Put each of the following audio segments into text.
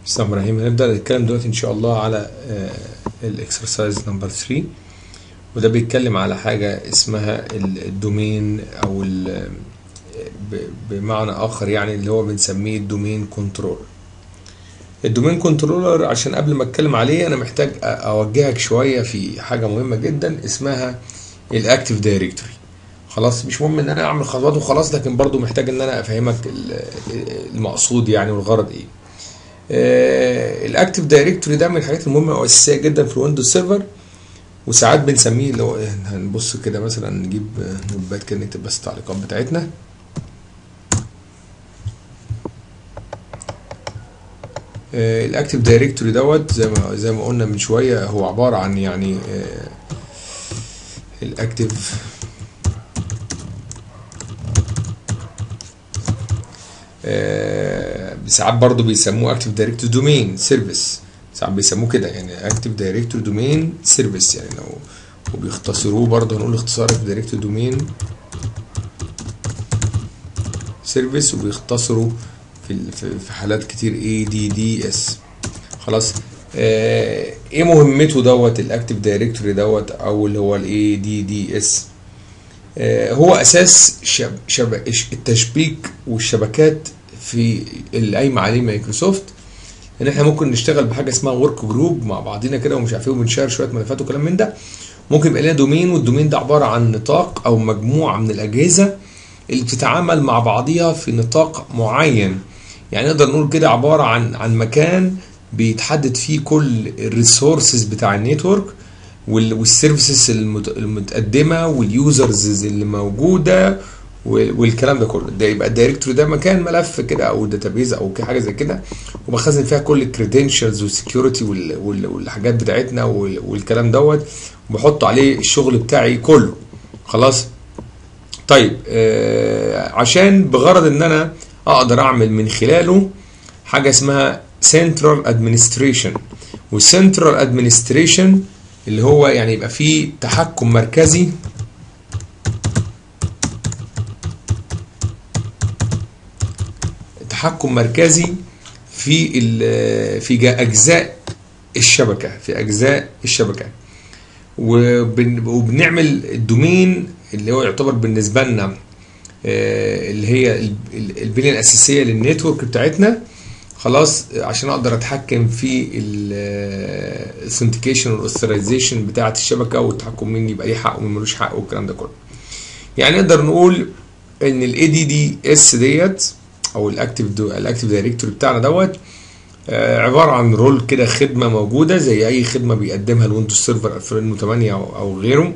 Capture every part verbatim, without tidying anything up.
بسم الله الرحمن الرحيم. هنبدأ نتكلم دلوقتي إن شاء الله على الإكسرسايز نمبر ثلاثة، وده بيتكلم على حاجة اسمها الدومين أو بمعنى آخر يعني اللي هو بنسميه الدومين كنترول. الدومين كنترولر عشان قبل ما أتكلم عليه أنا محتاج أوجهك شوية في حاجة مهمة جدا اسمها الأكتيف دايركتوري. خلاص، مش مهم إن أنا أعمل خطوات وخلاص، لكن برضو محتاج إن أنا أفهمك المقصود يعني والغرض إيه. الاكتيف دايركتوري ده من الحاجات المهمه واساسيه جدا في الويندوز سيرفر، وساعات بنسميه اللي هو هنبص كده مثلا نجيب نوتباد كده نكتب بس التعليقات بتاعتنا. الاكتيف دايركتوري دوت زي ما زي ما قلنا من شويه هو عباره عن يعني الاكتيف ساعات برضو بيسموه اكتيف دايركتوري دومين سيرفيس، ساعات بيسموه كده يعني اكتيف دايركتوري دومين سيرفيس، يعني لو وبيختصروه برضو هنقول اختصار اكتيف دايركتوري دومين سيرفيس، وبيختصروا في في حالات كتير اي دي دي اس. خلاص، آه ايه مهمته دوت الاكتيف دايركتوري دوت او اللي هو الاي دي دي اس؟ آه هو اساس شب شب التشبيك والشبكات في اللي قايمه عليه مايكروسوفت، ان احنا ممكن نشتغل بحاجه اسمها ورك جروب مع بعضينا كده ومش عارف ايه، وبنشير شويه ملفات وكلام من ده. ممكن يبقى لنا دومين، والدومين ده عباره عن نطاق او مجموعه من الاجهزه اللي بتتعامل مع بعضيها في نطاق معين. يعني نقدر نقول كده عباره عن عن مكان بيتحدد فيه كل الريسورسز بتاع النتورك والسيرفيسز المتقدمه واليوزرز اللي موجوده والكلام ده كله. ده يبقى الدايركتوري ده مكان ملف كده او داتابيز او حاجه زي كده، وبخزن فيها كل الكريدنشالز والسكيورتي والحاجات بتاعتنا والكلام دوت، وبحط عليه الشغل بتاعي كله. خلاص، طيب آه عشان بغرض ان انا اقدر اعمل من خلاله حاجه اسمها سنترال ادمنستريشن. والسنترال ادمنستريشن اللي هو يعني يبقى فيه تحكم مركزي تحكم مركزي في في اجزاء الشبكه في اجزاء الشبكه وبنعمل الدومين اللي هو يعتبر بالنسبه لنا اللي هي البنيه الاساسيه للنتورك بتاعتنا. خلاص، عشان اقدر اتحكم في الاثنتيكيشن والاوثرايزيشن بتاعه الشبكه، والتحكم مين يبقى ليه حق ومين ملوش حق والكلام ده كله. يعني نقدر نقول ان الاي دي دي اس ديت او الاكتيف الاكتيف دايركتوري بتاعنا دوت آه عباره عن رول كده، خدمه موجوده زي اي خدمه بيقدمها الويندوز سيرفر ألفين وثمانية او, أو غيره.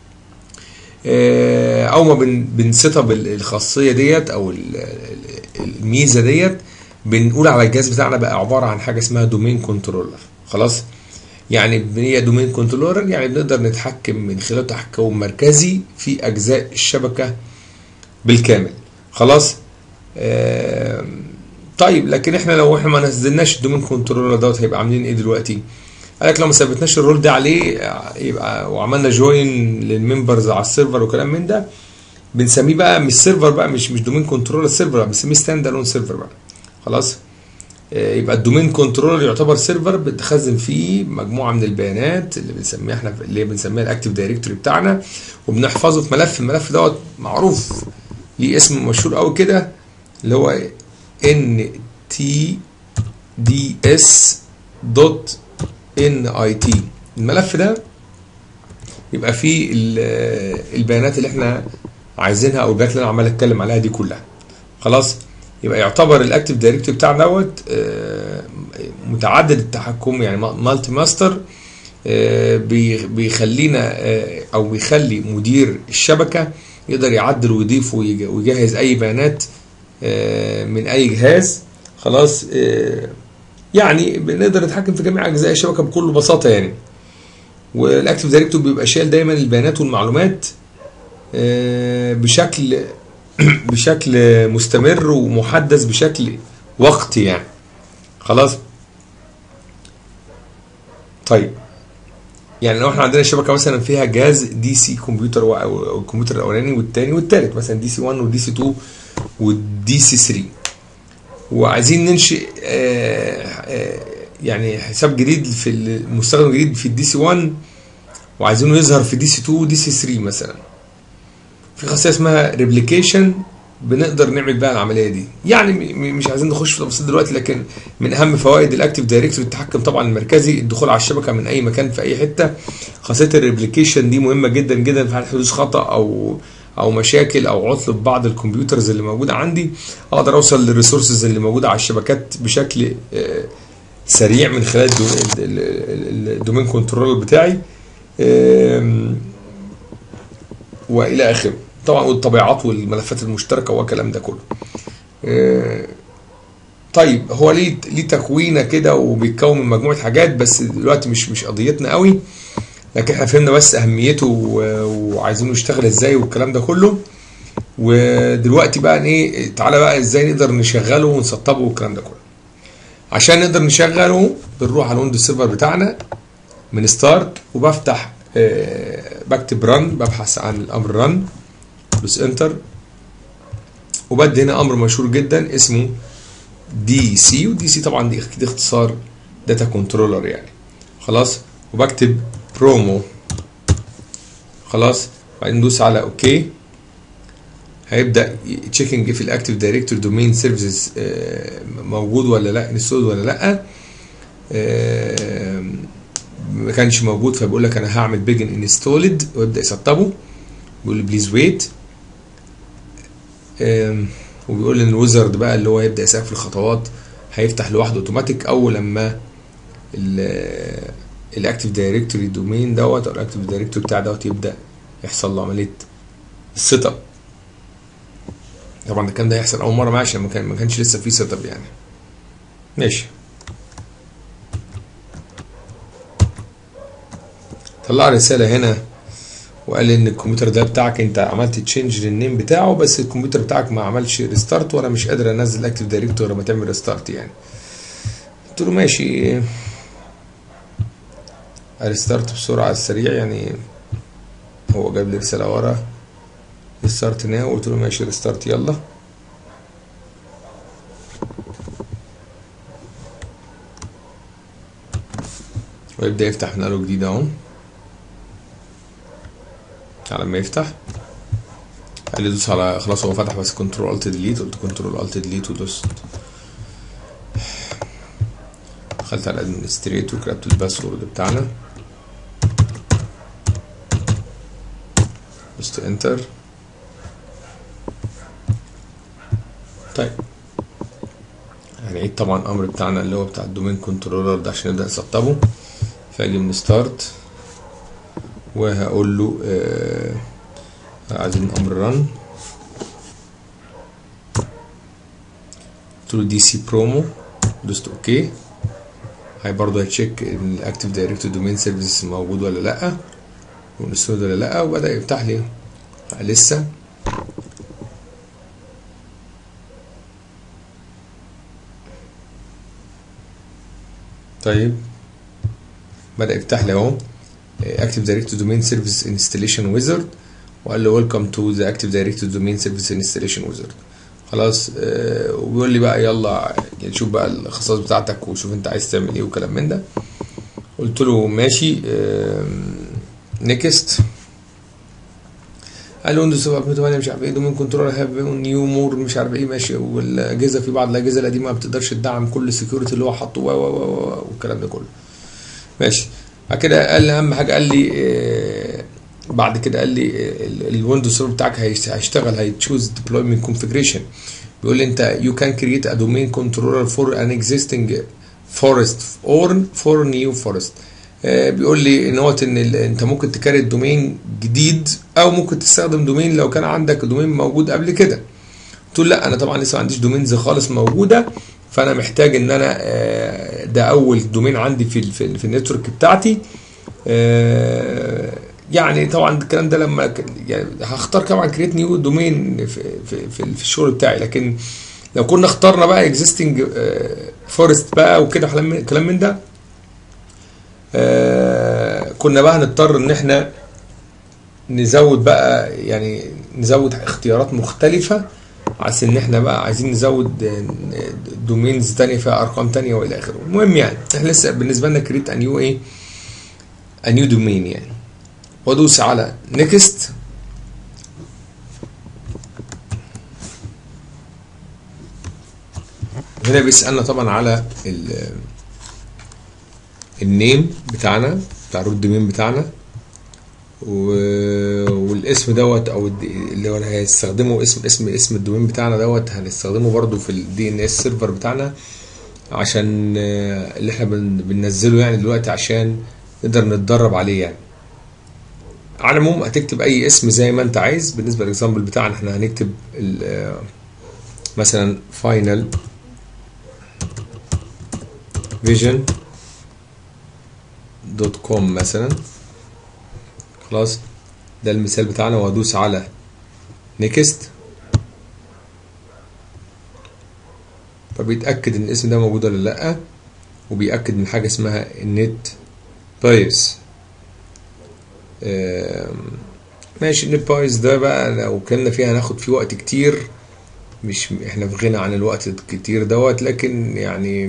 آه او ما بن بنسيت اب الخاصيه ديت او الميزه ديت، بنقول على الجهاز بتاعنا بقى عباره عن حاجه اسمها دومين كنترولر. خلاص، يعني هي دومين كنترولر يعني بنقدر نتحكم من خلال تحكم مركزي في اجزاء الشبكه بالكامل. خلاص، آه طيب لكن احنا لو احنا ما نزلناش الدومين كنترولر دوت هيبقى عاملين ايه دلوقتي؟ قال لك لو ما ثبتناش الرول ده عليه يبقى وعملنا جوين للممبرز على السيرفر وكلام من ده، بنسميه بقى مش سيرفر بقى، مش مش دومين كنترولر سيرفر، بنسميه ستاند الون سيرفر بقى. خلاص، آه يبقى الدومين كنترولر يعتبر سيرفر بتخزن فيه مجموعه من البيانات اللي بنسميها احنا اللي بنسميها الاكتيف دايركتوري بتاعنا، وبنحفظه في ملف. الملف دوت معروف ليه اسم مشهور قوي كده اللي هو ان تي دي اس دوت ان اي تي. الملف ده يبقى فيه البيانات اللي احنا عايزينها او البيانات اللي انا عمال اتكلم عليها دي كلها. خلاص، يبقى يعتبر الاكتيف دايركتوري بتاعنا دوت متعدد التحكم، يعني مالتي ماستر، بيخلينا او بيخلي مدير الشبكه يقدر يعدل ويضيف ويجهز اي بيانات من اي جهاز. خلاص، يعني بنقدر نتحكم في جميع اجزاء الشبكه بكل بساطه يعني. والاكتيف دايركتوري بيبقى شايل دايما البيانات والمعلومات بشكل بشكل مستمر ومحدث بشكل وقتي يعني. خلاص، طيب يعني لو احنا عندنا شبكه مثلا فيها جهاز دي سي كمبيوتر او الكمبيوتر الاولاني والثاني والثالث، مثلا دي سي واحد ودي سي اتنين والدي سي ثلاثة، وعايزين ننشئ آه آه يعني حساب جديد في المستخدم جديد في الدي سي واحد، وعايزينه يظهر في دي سي اتنين دي سي تلاتة مثلا. في خاصيه اسمها ريبليكيشن بنقدر نعمل بقى العمليه دي. يعني مش عايزين نخش في تفاصيل دلوقتي، لكن من اهم فوائد الاكتيف دايركتوري التحكم طبعا المركزي، الدخول على الشبكه من اي مكان في اي حته. خاصيه الريبليكيشن دي مهمه جدا جدا في حاله حدوث خطا او او مشاكل او عطل في بعض الكمبيوترز اللي موجوده عندي، اقدر اوصل للريسورسز اللي موجوده على الشبكات بشكل سريع من خلال الدومين كنترول بتاعي والى اخره. طبعا والطبيعات والملفات المشتركه والكلام ده كله. طيب هو ليه ليه تكوينه كده وبيتكون من مجموعه حاجات، بس دلوقتي مش مش قضيتنا قوي، لكن احنا فهمنا بس اهميته وعايزينه يشتغل ازاي والكلام ده كله. ودلوقتي بقى ايه، تعالى بقى ازاي نقدر نشغله ونسطبه والكلام ده كله. عشان نقدر نشغله بنروح على الويندوز سيرفر بتاعنا من ستارت، وبفتح أه بكتب رن، ببحث عن الامر رن، بدوس انتر، وبدي هنا امر مشهور جدا اسمه دي سي، ودي سي طبعا دي اكيد اختصار داتا كنترولر يعني. خلاص، وبكتب برومو. خلاص، بعدين ندوس على اوكي. هيبدا تشيكنج في الاكتيف دايركتوري دومين سيرفيسز موجود ولا لا، انستول ولا لا. ما كانش موجود، فبيقول لك انا هعمل بيجن انستولد، ويبدا يسطبه. بيقول لي بليز ويت، وبيقول لي ان الويزرد بقى اللي هو يبدا يسافر الخطوات هيفتح لوحده اوتوماتيك اول لما الاكتيف دايركتوري دومين دوت او الاكتيف دايركتوري بتاع دوت يبدا يحصل له عمليه السيت اب. طبعا ده كان ده هيحصل اول مره معايا عشان ما كانش لسه في سيت اب يعني. ماشي، طلع رساله هنا وقال لي ان الكمبيوتر ده بتاعك انت عملت تشينج للنيم بتاعه، بس الكمبيوتر بتاعك ما عملش ريستارت، وانا مش قادر انزل اكتيف دايركتوري لما تعمل ريستارت يعني. قلت له ماشي، ريستارت بسرعه على السريع يعني. هو جاب لي رساله ورا ريستارت ناو، قلت له ماشي ريستارت يلا. ويبدا يفتح من اول جديد اهو. على ما يفتح قال لي دوس على، خلاص هو فتح بس كنترول الت ديليت، قلت كنترول الت ديليت ودوست. دخلت على الادمنستريتور، كتبت الباسورد بتاعنا، دوست انتر. طيب هنعيد طبعا الامر بتاعنا اللي هو بتاع الدومين كنترولر ده عشان نبدا نسطبه. فاجي من ستارت وهقول له آه عايزين امر رن، قلت له دي سي برومو، دوست اوكي. هي برضه هيتشيك ان الاكتيف دايركتوري دومين سيرفيس موجود ولا لا، ونستود ولا لا، وبدا يفتح لي لسه. طيب بدا يفتح لي اهو Active Directory Domain Service Installation Wizard، وقال له Welcome to the Active Directory Domain Service Installation Wizard. خلاص آه وبيقول لي بقى يلا يعني شوف بقى الخصائص بتاعتك وشوف انت عايز تعمل ايه وكلام من ده. قلت له ماشي آه نيكست. قال له ويندوز سبعة ثمانية مش عارف ايه دومين كنترول هاف نيو مور مش عارف ايه ماشي، والاجهزه في بعض الاجهزه القديمه ما بتقدرش تدعم كل السكيورتي اللي هو حاطه والكلام ده كله. ماشي، بعد كده قال لي اهم حاجه، قال لي آه بعد كده قال لي الويندوز سيرفر بتاعك هيشتغل هيتشوز ديبلويمنت كونفيجريشن. بيقول لي انت يو كان كرييت ا دومين كنترولر فور ان اكزيستنج فورست اور فور نيو فورست. بيقول لي ان هو ان انت ممكن تكريت دومين جديد او ممكن تستخدم دومين لو كان عندك دومين موجود قبل كده. قلت له لا انا طبعا لسه ما عنديش دومينز خالص موجوده، فانا محتاج ان انا ده اول دومين عندي في في, في النتورك بتاعتي. يعني طبعا الكلام ده لما يعني هختار طبعا كريت نيو دومين في في في, في الشغل بتاعي، لكن لو كنا اخترنا بقى اكزيستنج فورست بقى وكده كلام من ده كنا بقى هنضطر ان احنا نزود بقى يعني نزود اختيارات مختلفه عشان ان احنا بقى عايزين نزود دومينز تانية فيها ارقام تانية والى اخره. المهم يعني احنا لسه بالنسبه لنا كريت انيو ايه انيو دومين يعني، وادوس على نيكست. هنا بيسالنا طبعا على النيم بتاعنا بتاع الروت دومين بتاعنا، والاسم دوت او اللي هو هيستخدمه اسم اسم اسم الدومين بتاعنا دوت هنستخدمه برضو في الدي ان اس سيرفر بتاعنا، عشان اللي احنا بننزله يعني دلوقتي عشان نقدر نتدرب عليه يعني. على العموم هتكتب اي اسم زي ما انت عايز. بالنسبه للاكزامبل بتاعنا احنا هنكتب مثلا فاينل فيجن دوت كوم مثلا. خلاص ده المثال بتاعنا، وهدوس على نيكست، فبيتأكد ان الاسم ده موجود ولا لأ، وبيأكد من حاجة اسمها النت بايس. ماشي. النت بايس ده بقى لو اتكلمنا فيها هناخد فيه وقت كتير، مش احنا في غنى عن الوقت الكتير دوت، لكن يعني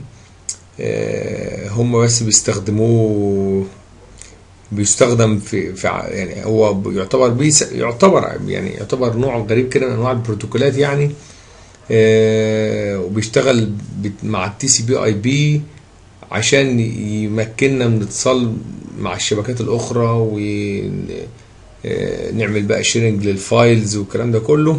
هم بس بيستخدموه بيستخدم في, في يعني هو يعتبر بيس يعتبر يعني يعتبر نوع غريب كده من انواع البروتوكولات يعني. آه وبيشتغل مع التي سي بي اي بي عشان يمكننا من الاتصال مع الشبكات الاخرى، ونعمل بقى شيرنج للفايلز والكلام ده كله.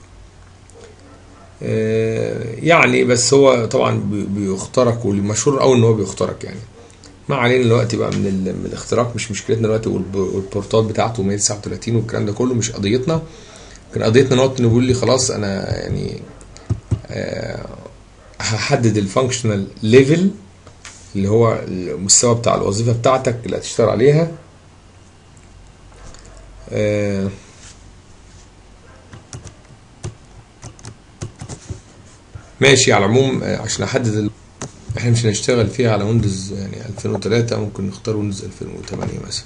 آه يعني بس هو طبعا بيخترق، والمشهور قوي ان هو بيخترق يعني. ما علينا دلوقتي بقى من, من الاختراق، مش مشكلتنا دلوقتي، والبورتات بتاعته مية وتسعة وتلاتين والكلام ده كله مش قضيتنا. كان قضيتنا نقط نقول لي خلاص انا يعني أه هحدد الفانكشنال ليفل اللي هو المستوى بتاع الوظيفه بتاعتك اللي هتشتغل عليها. أه ماشي. على العموم عشان احدد ال... احنا مش هنشتغل فيها على ويندوز يعني ألفين وتلاتة، ممكن نختار ويندوز ألفين وتمانية مثلا.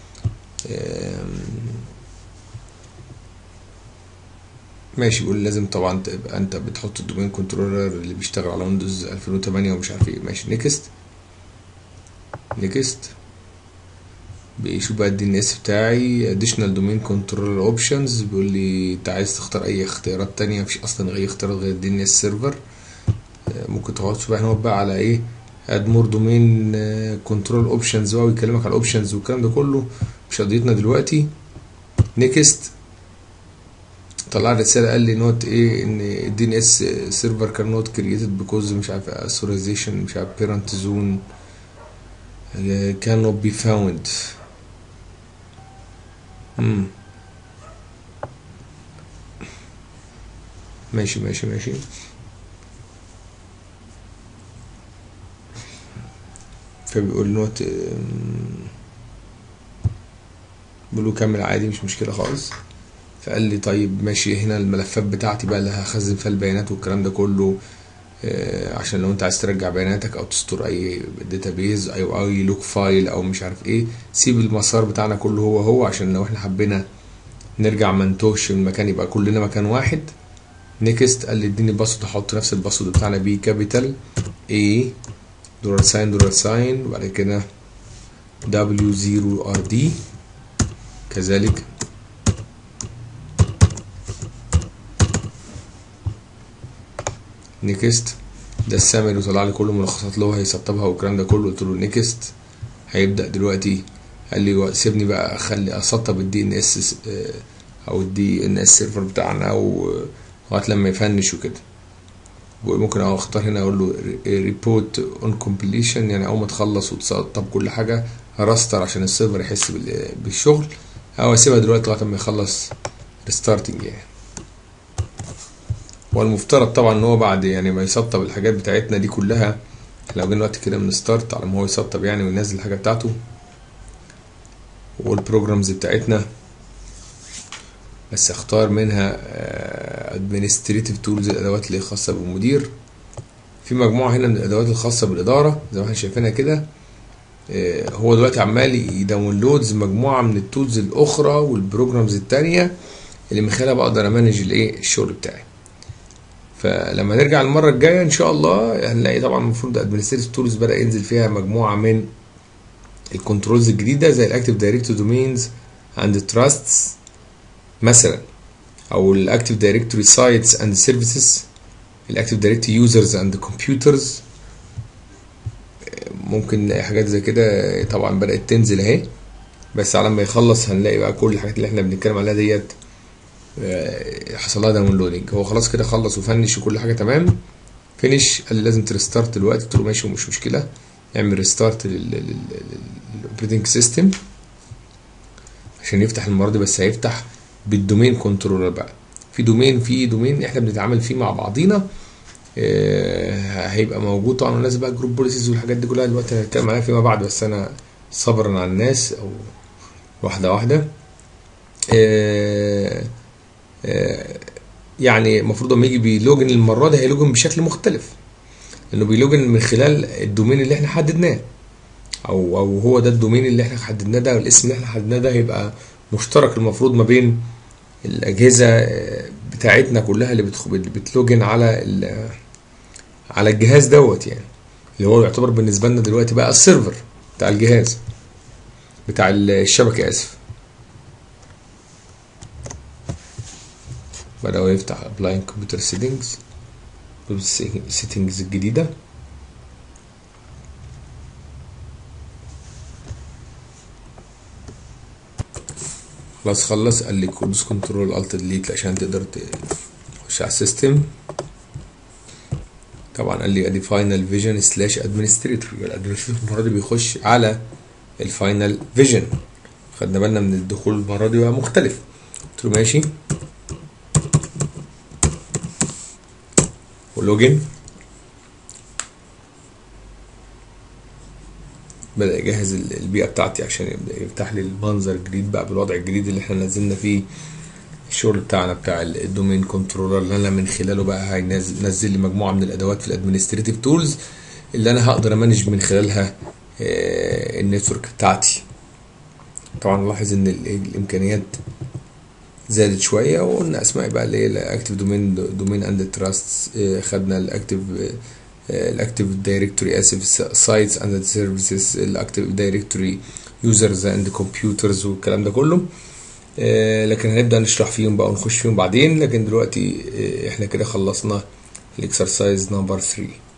ماشي. بيقول لازم طبعا تبقى انت بتحط الدومين كنترولر اللي بيشتغل على ويندوز ألفين وتمانية ومش عارف ايه. ماشي. نيكست نيكست. بيشوف بقى الدي ان اس بتاعي اديشنال دومين كنترولر اوبشنز. بيقول لي انت عايز تختار اي اختيارات تانية، مفيش اصلا اي اختيارات غير الدي ان اس سيرفر. ممكن تقعد بقى هنا بقى على ايه اد مور دومين كنترول اوبشنز بقى، ويكلمك على الاوبشنز والكلام ده كله، مش قضيتنا دلوقتي. نيكست. طلع رساله قال لي نوت ايه ان الدي ان اس سيرفر كان نوت كرييتد بيكوز مش عارف اثورايزيشن مش عارف بيرنت زون كان نوت بي فاوند. امم ماشي ماشي ماشي. فبيقول نوت بيقول له كمل عادي مش مشكله خالص. فقال لي طيب ماشي، هنا الملفات بتاعتي بقى اللي هخزن فيها البيانات والكلام ده كله، آه عشان لو انت عايز ترجع بياناتك او تستور اي داتابيز او اي لوك فايل او مش عارف ايه، سيب المسار بتاعنا كله هو هو، عشان لو احنا حبينا نرجع ما نتوهش من مكان يبقى كلنا مكان واحد. نيكست. قال لي اديني باسورد، احط نفس الباسورد بتاعنا بي كابيتال اي دولار ساين دولار ساين وبعد كده دبليو زيرو ار دي كذلك. نيكست. ده السامر وطلع لي كل الملخصات اللي هو هيسطبها والكلام ده كله. قلت له نيكست. هيبدا دلوقتي. قال لي سيبني بقى اخلي اسطب الدي ان اس او الدي ان اس سيرفر بتاعنا لغايه لما يفنش وكده. وممكن اختار هنا اقول له ريبورت اون كومبليشن، يعني اول ما تخلص وتسطب كل حاجه هرستر عشان السيرفر يحس بالشغل، او اسيبها دلوقتي لغايه لما يخلص ريستارتنج يعني. والمفترض طبعا ان هو بعد يعني ما يسطب الحاجات بتاعتنا دي كلها، لو جينا وقت كده من ستارت على ما هو يسطب يعني وينزل الحاجه بتاعته والبروجرامز بتاعتنا، بس اختار منها ادمنستريتيف تولز الادوات اللي خاصه بالمدير. في مجموعه هنا من الادوات الخاصه بالاداره زي ما احنا شايفينها كده. هو دلوقتي عمال يداونلودز مجموعه من التولز الاخرى والبروجرامز التانيه اللي من خلالها بقدر امانج الايه الشغل بتاعي. فلما نرجع المره الجايه ان شاء الله هنلاقي طبعا المفروض ادمنستريتيف تولز بدا ينزل فيها مجموعه من الكنترولز الجديده زي الاكتيف دايركتوري دومينز اند تراستس مثلا، او الاكتيف دايركتوري سايتس اند سيرفيسز، الاكتيف دايركتوري يوزرز اند كمبيوترز. ممكن حاجات زي كده طبعا بدات تنزل اهي، بس على ما يخلص هنلاقي بقى كل الحاجات اللي احنا بنتكلم عليها ديت حصل لها داونلودنج. هو خلاص كده خلص وفنش وكل حاجه تمام، فينش. قال لي لازم تريستارت دلوقتي، قلت له ماشي ومش مشكله، اعمل ريستارت للاوبريتنج سيستم عشان يفتح المره دي، بس هيفتح بالدومين كنترولر بقى. في دومين في دومين احنا بنتعامل فيه مع بعضينا، اه هيبقى موجود طبعا. ونازل بقى جروب بوليسيز والحاجات دي كلها دلوقتي هنتكلم عليها فيما بعد، بس انا صبرا على الناس او واحده واحده. اه اه يعني المفروض لما يجي بيلوجن المره دي هيلوجن بشكل مختلف، لانه بيلوجن من خلال الدومين اللي احنا حددناه، او او هو ده الدومين اللي احنا حددناه، ده والاسم اللي احنا حددناه ده هيبقى مشترك المفروض ما بين الاجهزه بتاعتنا كلها اللي بتلوجن على على الجهاز دوت، يعني اللي هو يعتبر بالنسبه لنا دلوقتي بقى السيرفر بتاع الجهاز بتاع الشبكه. اسف، بدأ هو يفتح ابلاين كمبيوتر سيتنجز سيتنجز الجديده. خلاص خلص، قال لي دوس كنترول الت ديليت عشان تقدر تخش على السيستم. طبعا قال لي ادي فاينل فيجن سلاش ادمنستريتور، يبقى الادمنستريتور المره دي بيخش على الفاينل فيجن. خدنا بالنا من الدخول المره دي بقى مختلف. قلت له ماشي ولوجن. بدأ يجهز البيئة بتاعتي عشان يبدأ يفتح لي المنظر الجديد بقى بالوضع الجديد اللي احنا نزلنا فيه الشغل بتاعنا بتاع الدومين كنترولر، اللي انا من خلاله بقى هينزل لي مجموعة من الادوات في الادمنستريتيف تولز اللي انا هقدر امانج من خلالها النتورك بتاعتي. طبعا نلاحظ ان الامكانيات زادت شوية، وقلنا اسماء بقى اللي هي الاكتيف دومين دومين اند تراست، خدنا الاكتيف الاكتيف دايركتوري اسف سايتس اند سيرفيسز، الاكتيف دايركتوري يوزرز اند كمبيوترز والكلام ده كله. آه لكن هنبدا نشرح فيهم بقى ونخش فيهم بعدين. لكن دلوقتي آه احنا كده خلصنا الاكسرسايز نمبر ثلاثة.